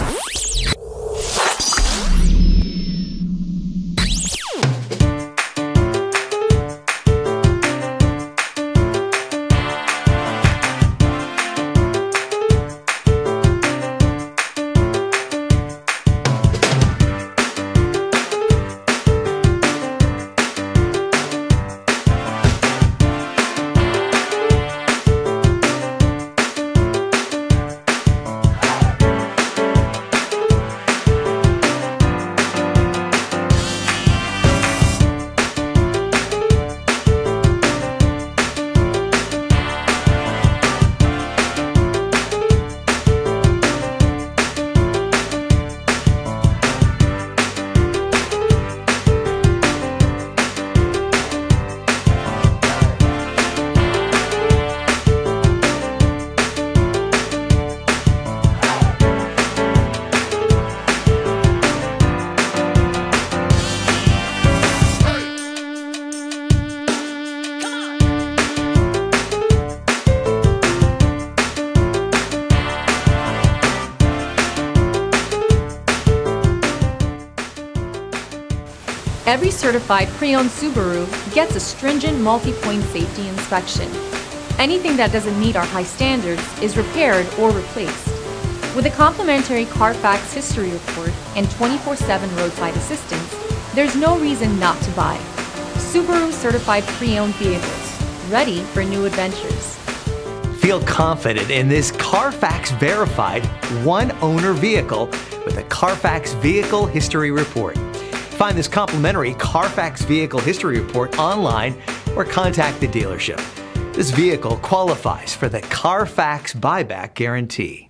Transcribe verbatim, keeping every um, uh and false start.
Every certified pre-owned Subaru gets a stringent multi-point safety inspection. Anything that doesn't meet our high standards is repaired or replaced. With a complimentary Carfax history report and twenty-four seven roadside assistance, there's no reason not to buy. Subaru certified pre-owned vehicles, ready for new adventures. Feel confident in this Carfax verified one-owner vehicle with a Carfax Vehicle History Report. Find this complimentary Carfax Vehicle History Report online or contact the dealership. This vehicle qualifies for the Carfax Buyback Guarantee.